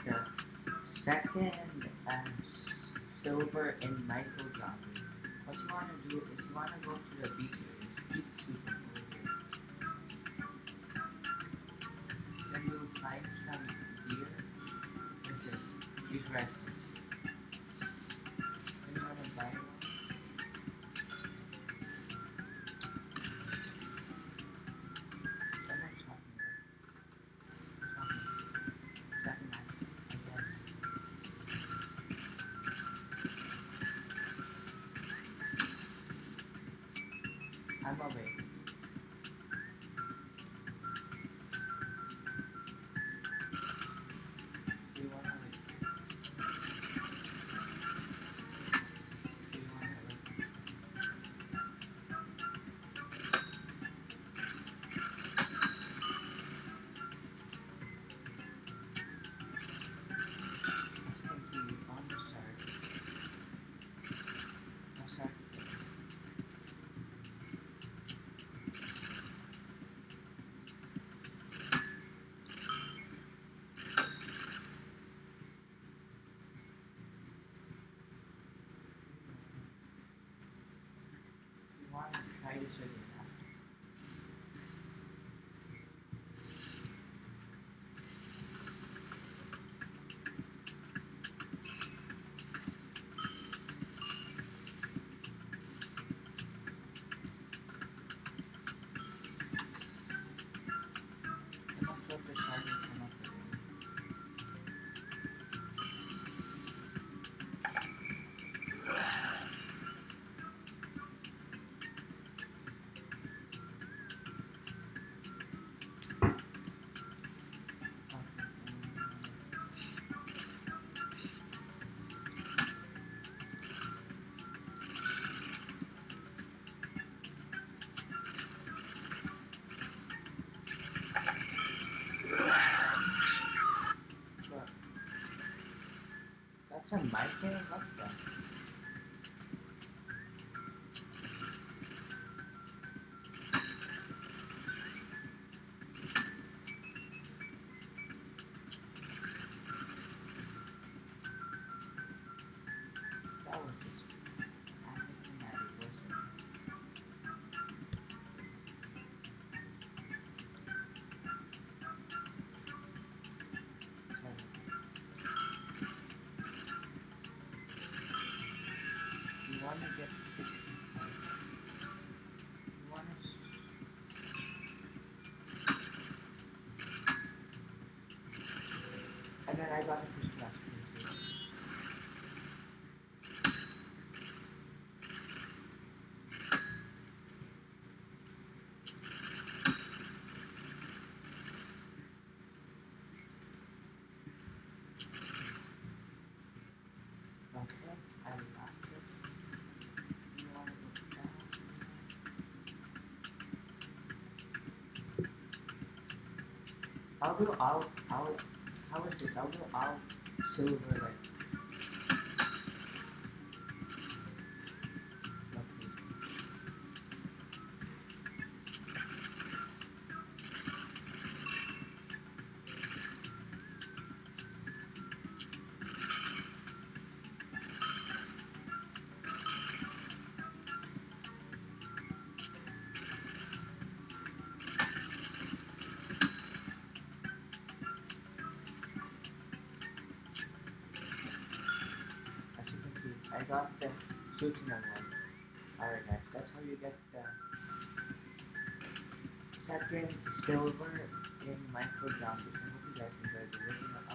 the second silver in Micheal zombie. What you wanna do is you wanna go to the beach area. Just keep shooting over here. Then you'll find some gear. With this. These rifles. Then you wanna buy one. Someone's talking, right? Talking. That's nice. I guess. I'm away. Do you wanna like? Do you wanna like? As you can see on the start. I'll start. You wanna try this again after. I'm not sure if this time will come up again. But that's a Micheal? What the? That was just anticlimactic, wasn't it? So, you wanna get 60 points. You wanna. And then I got a perspective. Okay, I got this. You wanna go down? How is this? I'll do all silver like. Okay. As you can see, I got the shooting one. Alright guys, that's how you get the second silver in Micheal zombies. I hope you guys enjoyed the video.